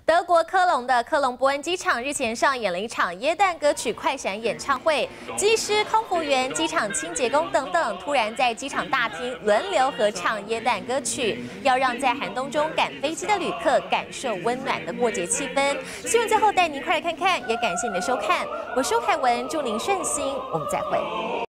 德国科隆的科隆波恩机场日前上演了一场耶诞歌曲快闪演唱会，机师、空服员、机场清洁工等等，突然在机场大厅轮流合唱耶诞歌曲，要让在寒冬中赶飞机的旅客感受温暖的过节气氛。新闻最后带您快来看看，也感谢你的收看，我是凯文，祝您顺心，我们再会。